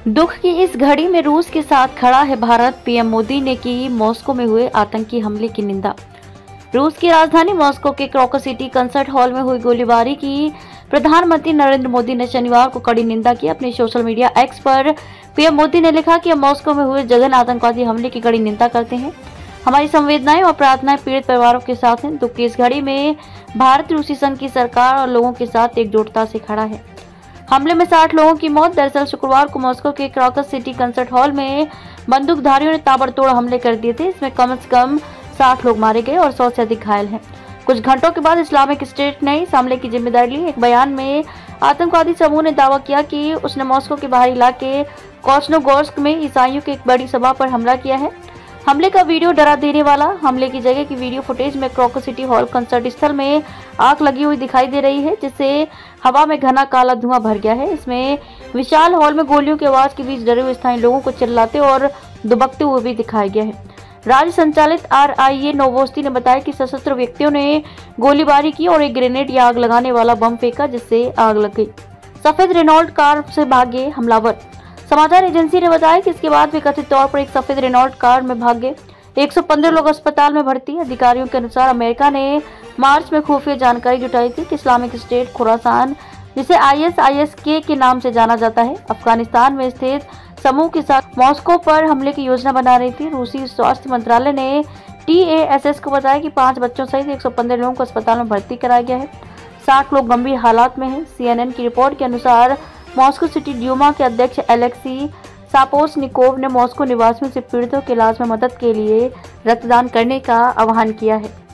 दुख की इस घड़ी में रूस के साथ खड़ा है भारत। पीएम मोदी ने की मॉस्को में हुए आतंकी हमले की निंदा। रूस की राजधानी मॉस्को के क्रोकस सिटी कंसर्ट हॉल में हुई गोलीबारी की प्रधानमंत्री नरेंद्र मोदी ने शनिवार को कड़ी निंदा की। अपने सोशल मीडिया एक्स पर पीएम मोदी ने लिखा कि हम मॉस्को में हुए जघन्य आतंकवादी हमले की कड़ी निंदा करते हैं। हमारी संवेदनाएं और प्रार्थनाएं पीड़ित परिवारों के साथ हैं। दुख की इस घड़ी में भारत रूसी संघ की सरकार और लोगों के साथ एकजुटता से खड़ा है। हमले में 60 लोगों की मौत। दरअसल शुक्रवार को मॉस्को के क्रोकस सिटी कंसर्ट हॉल में बंदूकधारियों ने ताबड़तोड़ हमले कर दिए थे। इसमें कम से कम 60 लोग मारे गए और 100 से अधिक घायल हैं। कुछ घंटों के बाद इस्लामिक स्टेट ने इस हमले की जिम्मेदारी ली। एक बयान में आतंकवादी समूह ने दावा किया कि उसने मॉस्को के बाहरी इलाके कोस्नोगोर्स्क में ईसाइयों की एक बड़ी सभा पर हमला किया है। हमले का वीडियो डरा देने वाला। हमले की जगह की वीडियो फुटेज में क्रोकस सिटी हॉल कंसर्ट स्थल में आग लगी हुई दिखाई दे रही है, जिससे हवा में घना काला धुआं भर गया है। इसमें विशाल हॉल में गोलियों की आवाज के बीच डरे हुए स्थानीय लोगों को चिल्लाते और दुबकते हुए भी दिखाया गया है। राज्य संचालित RIA नोवोस्ती ने बताया कि सशस्त्र व्यक्तियों ने गोलीबारी की और एक ग्रेनेड या आग लगाने वाला बम फेंका, जिससे आग लग गई। सफेद रेनॉल्ट कार से भागे हमलावर। समाचार एजेंसी ने बताया कि इसके बाद वे कथित तौर पर एक सफेद रेनॉल्ट कार में भाग गए। 115 लोग अस्पताल में भर्ती। अधिकारियों के अनुसार अमेरिका ने मार्च में खुफिया जानकारी जुटाई थी कि इस्लामिक स्टेट खुरासान, जिसे ISIS के नाम से जाना जाता है, अफगानिस्तान में स्थित समूह के साथ मॉस्को पर हमले की योजना बना रही थी। रूसी स्वास्थ्य मंत्रालय ने TASS को बताया कि 5 बच्चों सहित 115 लोगों को अस्पताल में भर्ती कराया गया है। 60 लोग गंभीर हालात में हैं। CNN की रिपोर्ट के अनुसार मॉस्को सिटी ड्यूमा के अध्यक्ष एलेक्सी सापोसनिकोव ने मॉस्को निवासियों से पीड़ितों के इलाज में मदद के लिए रक्तदान करने का आह्वान किया है।